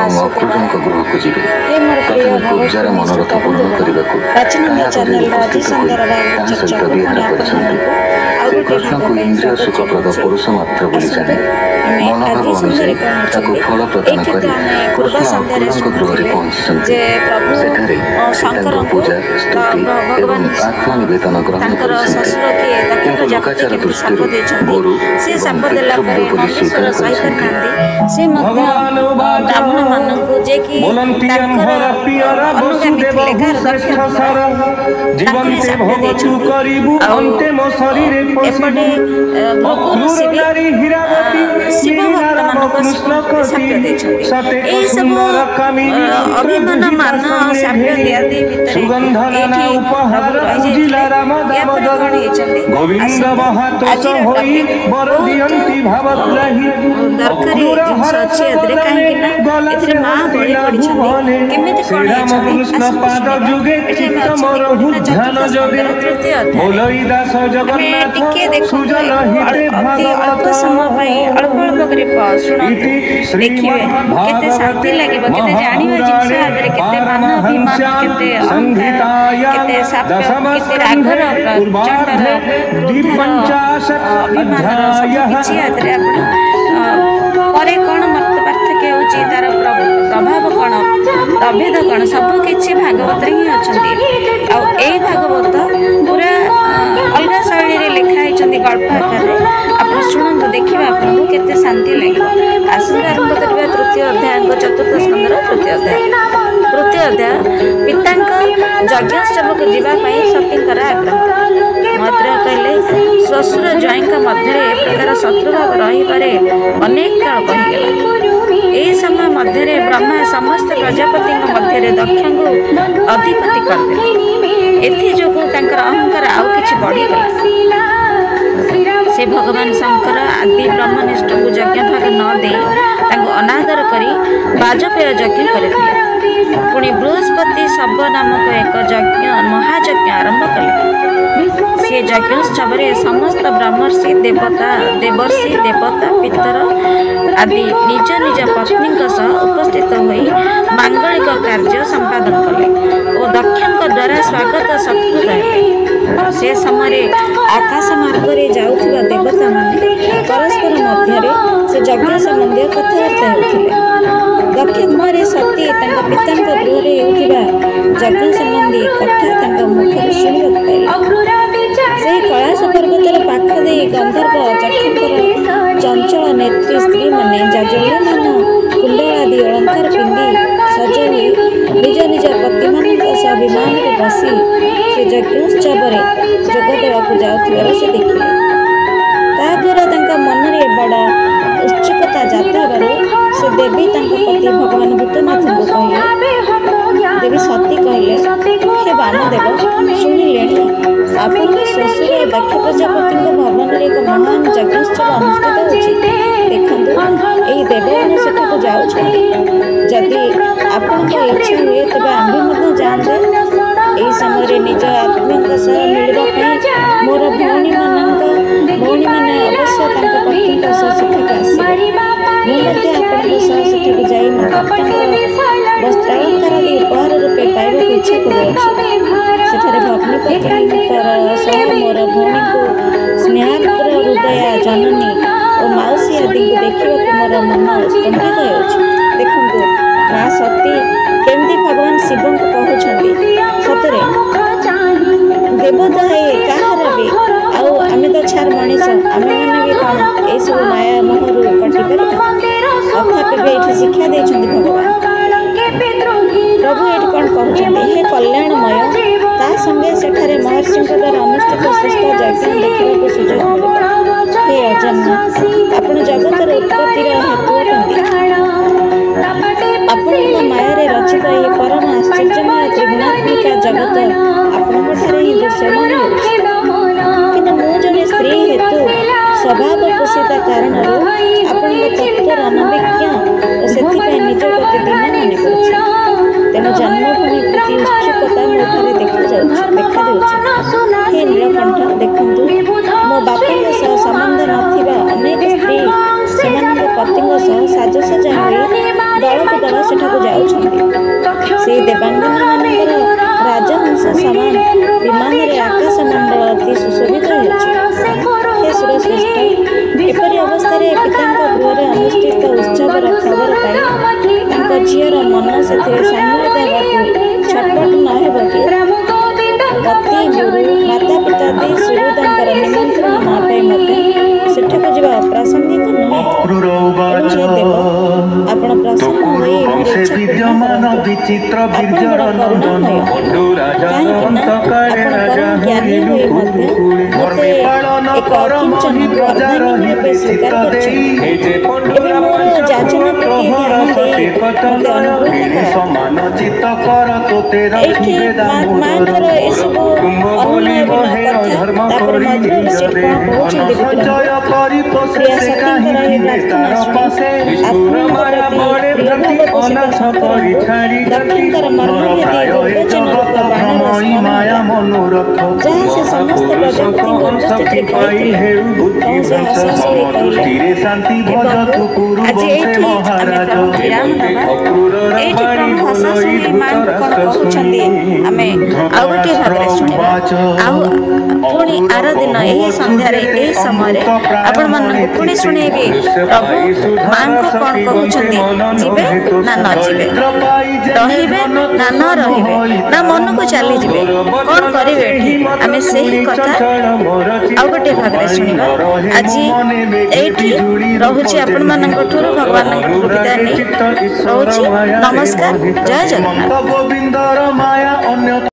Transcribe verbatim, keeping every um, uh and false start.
वासुदेवा हे मोर प्रिय भगवती निष्ठा बंधुगण प्राचीन चैनल अति सुंदर भाव चर्चा को पुणी आपको कृष्ण को इंद्रिय सुखप्रद पुरुष मात्र बोली जाने मनोभाव अनुसार ताको फल प्रदान करी कृष्ण अपूर्णांक गृहरे पहुंचि सेठारे शंकर पूजा स्तुति एवं आत्मा निवेदन ग्रहण करिसेंते किंतु लोकाचार दृष्टिରୁ गोरु से साप देला परे नंदीश्वर सही करनांदी से मध्य ब्राह्मण माननकु जे कि तांकर अनुगामी थिले कार दक्षिण जीवन से भोगतु करिबु अंते मो शरीर एपटे भगवान शिव शिव भक्त मानक साप्य देछन्ति एई सब अभिमान मान साप्य दियादी भितरे एठी उपहार उजिला राम दामोदर गोविंद महातोष होई बर दियंती भावत रही दरकारी जिंस अछि अदरे काहे कि ना एथिरे मां बळी पडिछन्ति केमिति कोन कृष्ण पाद जुगे चित्त मोर ध्यान जोगे बोलई दास जगन्नाथ सुजन हिते अति अल्प समय पई अल्प अल्प करे शुणंतु देखिए केते शांति लागिबो केते जानिबो जिंस अदरे केते मान अभिमान केते अहंकार केते साप्य केते रागर चंडर पंचाशत अभिमान सब किछि अदरे आपण परे कोन मत पार्थक्य होची तार प्रभाव कोन अभेद कोन सब किछि भागवत रे ही अछंती आ एई भागवत पूरा अलगा शैली रे लिखा हैछंती गल्प आकार रे आपण सुनंतु देखिबा आपन केते शांति लागिबो आसंग आरंभ करबा तृतीय अध्याय चतुर्थ स्कंदर तृतीय अध्याय तृतीय अध्याय पितांक यज्ञोत्सव को जीवा पई सतींकर आग्रह मात्र कहले ससुर ज्वाइंक मध्य प्रकार शत्रुभाव रही पारे अनेक काल कहीगला एही समय मध्य ब्रह्मा समस्त प्रजापति मध्य दक्ष को अधिपति करदे एथि जोगु तांकर अहंकार आउ किछि बढ़ीगला से भगवान शंकर आदि ब्रह्मनिष्ठ को यज्ञ भाग न दे तांको अनादर करी बाजपेय यज्ञ करथिले पुणी बृहस्पति शब नामक एक यज्ञ महायज्ञ आरंभ कले से यज्ञोत्सव समस्त ब्रह्मर्षि देवता देवर्षि देवता पितर आदि निज निज पत्नी सह उपस्थित होई मांगलिक कार्य संपादन कले और दक्षिण द्वारा स्वागत सत्कृत हेले से समय आकाश मार्ग रे जाउथिबा देवता माने परस्पर मध्य से यज्ञ संबंधी कथाबार्ता हेउथिले दक्षिण कुमारी सती तांका पितांक गृह रे हेउथिबा यज्ञ संबंधी कथा तांका मुख शुणिबाक पाइले से कैलाश पर्वतर पाख दे गंधर्व जक्षकर चंचल नेत्री स्त्री माने जाजल्यमान कुंडल आदि अलंकार पिंधि सज हो निज निज पति मान सह विमान में बसी से यज्ञोत्सव जोग देवाक जाउथिबार से देखिले ताद्वारा तांका मन रे बड़ा उत्सुकता जात हेबारु से देवी तांका पति भगवान भूतनाथ को कहले देवी सती कहले हे वामदेव शुणिले आपण ससुर दक्ष प्रजापति भवन रे एक महान यज्ञोत्सव अनुष्ठित होछि देखंतु एई देवगण सेठाକୁ जाउछन्ति जदि आपनक इच्छा हुए तबे आम्भे मध्य जानते एई समय रे निज आत्माक सह मिलबा पई मोर भौणी मानक भौणी माने अवश्य तांक पतिक सह सेठाକୁ आसीबे मु मध्य आपनक सह सेठाକୁ जाई मातृक वस्त्रालंकार आदि उपहार रूपे पाइबाक इच्छा करूछि सेठारे भग्निपतिंकर सह मोर भौणी को स्नेहार्द्र हृदया जननी और माउसी आदि को देखा मोर मन उत्कंठित होउछि देखंतु मां सती केमती भगवान शिव को कहउछन्ति सतरे देवता है काहर भी आउ आमे तो छार मनीष आमे माने भी कोन ए सब माया मोहरु कटि परिबा अर्थात भी एठी शिक्षा देछन्ति भगवान प्रभु एठी कोन कहउछन्ति हे कल्याणमय ता संगे सेठारे महर्षि द्वारा अनुष्ठित श्रेष्ठ यज्ञ देखा सुजोग मिले हे अजन्मा आपण जगतर उत्पत्तिर हेतु आपण माया रचित ये परम आश्चर्यमय त्रिगुणात्मिका जगत आपण ही दृश्यमान कि मु जने स्त्री हेतु स्वभाव पोषिता कारण आपण तत्वर अनभिज्ञ और से निज प्रति दिन मन कर तेणु जन्मभूमि प्रति उत्सुकता मोठारे देखा देखा देउछि हे नीलकंठ देखंतु मो बापा सह संबंध नथिबा अनेक स्त्री सेमानक पतिଙ୍କ सह साजसज्जा होई दल को दल ସମାନ ବିମାନରେ ଆକାଶମଣ୍ଡଳ ଅତି ସୁଶୋଭିତ ହେଉଛି। ହେ ସୁରଶ୍ରେଷ୍ଠ, ଏପରି ଅବସ୍ଥାରେ ପିତାଙ୍କ ଗୃହରେ ଅନୁଷ୍ଠିତ ଉତ୍ସବର ଖବର ପାଇ ତାଙ୍କ ଝିଅର ମନ ସେଥିରେ ସମ୍ମିଳିତ ହେବାକୁ ଛଟପଟ ନ ହେବ କି? ପତି, ଗୁରୁ, ମାତା ପିତା ଆଦି ସୁହୃଦଙ୍କର ନିମନ୍ତ୍ରଣ ନ ପାଇ ମୋତେ ସେଠାକୁ ଯିବା ଅପ୍ରାସଙ୍ଗିକ ନୁହେଁ। ଏଣୁ ହେ ଦେବ, ଆପଣ ପ୍ରସନ୍ନ ହୋଇ ମୋର ଇଚ୍ଛା ପୂର୍ଣ୍ଣ କରନ୍ତୁ। ଆପଣ ବଡ଼ କରୁଣାମୟ, କାହିଁକି ନା ଆପଣ ପରମ ଜ୍ଞାନୀ ହୋଇ ମଧ୍ୟ ମୋତେ ଏକ ଅକିଞ୍ଚନ ଅର୍ଦ୍ଧାଙ୍ଗୀ ରୂପେ ସ୍ୱୀକାର କରିଛନ୍ତି। ଏବେ ମୋର ଯାଚନା ପ୍ରତି ଧ୍ୟାନ ଦେଇ ମୋତେ ଅନୁଭୂତ କର। ଏଇଠି ମାଙ୍କର ଏସବୁ ଅନୁନୟବିନ କଥା, ତାପରେ ମଧୁର ସେଠି କ'ଣ କହୁଛନ୍ତି ବିକ୍ରମ? ପ୍ରିୟା ସତୀଙ୍କର ଏହି ପ୍ରାର୍ଥନା ଶୁଣି ଆତ୍ମୀୟଙ୍କ ପ୍ରତି ପ୍ରିୟଭାବ ପୋଷିତ ଶଙ୍କରଙ୍କୁ ଦକ୍ଷିଣଙ୍କର ମର୍ମଭେଦୀ ଦୁର୍ବଚନ ରୂପ ବାଣର ସ୍ମରଣ ହେଲା, ଯାହା ସେ ସମସ୍ତ ପ୍ରଜାପତିଙ୍କ ଉପସ୍ଥିତିରେ କହିଥିଲେ। ତେଣୁ ସେ ହସ ହସ ହୋଇ କହିଲେ, ହେ ପ୍ରଭୁ, ଆଜି ଏଇଠି ଆମେ ପ୍ରଭୁଙ୍କୁ ବିରାମ ଦେବା। ଏଇଠି ପ୍ରଭୁ ହସ ହସ ହୋଇ ମାଙ୍କୁ କ'ଣ କହୁଛନ୍ତି ଆମେ ଆଉ ଗୋଟିଏ ଭାବରେ ଶୁଣିବା। ଆଉ ପୁଣି ଆର ଦିନ ଏହି ସନ୍ଧ୍ୟାରେ ଏହି ସମୟରେ ଆପଣମାନଙ୍କୁ ପୁଣି ଶୁଣେଇବି ପ୍ରଭୁ ମାଙ୍କୁ କ'ଣ କହୁଛନ୍ତି, ଯିବେ ନା ନ ଯିବେ, ରହିବେ ନା ନ ରହିବେ, ନା ମନକୁ ଚାଲିଯିବେ, କ'ଣ କରିବେ ଏଠି, ଆମେ ସେହି କଥା ଆଉ ଗୋଟିଏ ଭାବରେ ଶୁଣିବା। ଆଜି ଏଇଠି ରହୁଛି ଆପଣମାନଙ୍କଠାରୁ ଭଗବାନଙ୍କୁ ବିଦାୟ ନେଇ ରହୁଛି। ନମସ୍କାର, ଜୟ ଜଗନ୍ନାଥ।